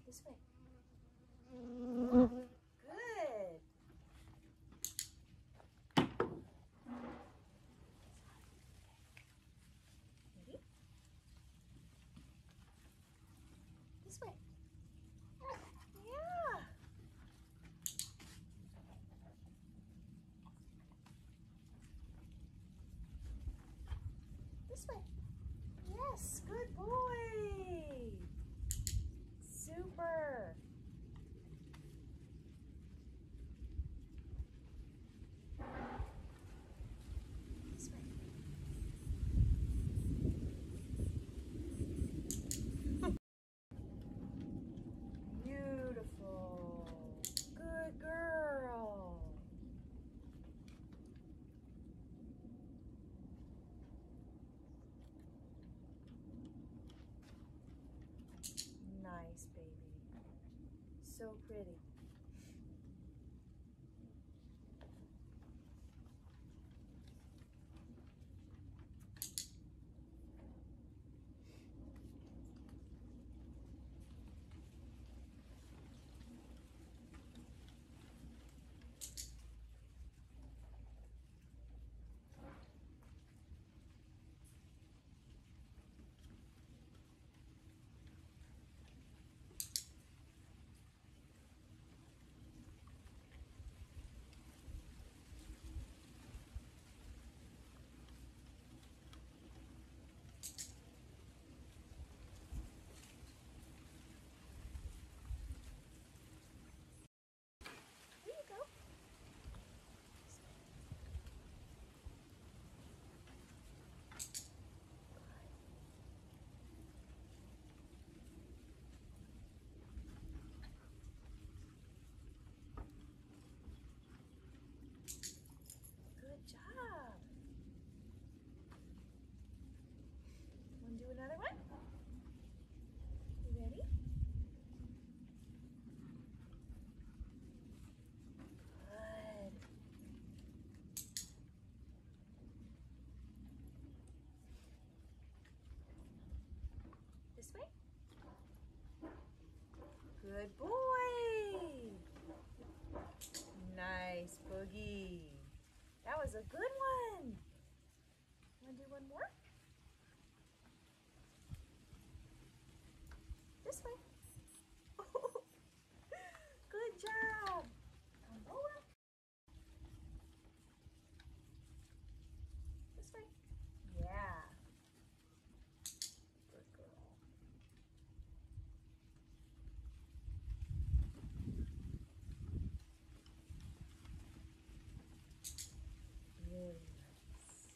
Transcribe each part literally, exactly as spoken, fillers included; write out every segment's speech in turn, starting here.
This way. Good. Ready? This way. Yeah. This way. Yes, good boy. Super. This way. Beautiful. Good girl. Nice, baby. So pretty. Here you go. Good job. Want to do another one? You ready? Good. This way. Good boy. Nice, Boogie. That was a good one. Want to do one more? This way. Good job. Come over. This way. Yeah. Good girl. Really nice.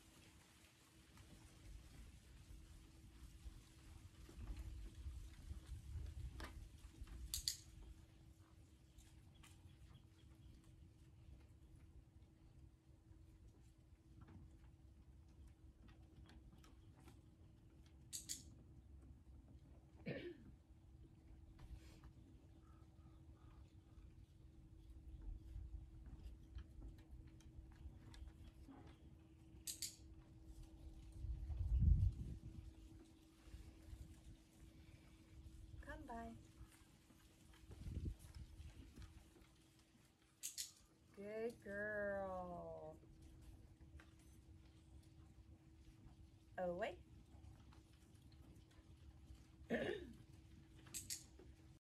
Come by. Good girl. Oh, wait.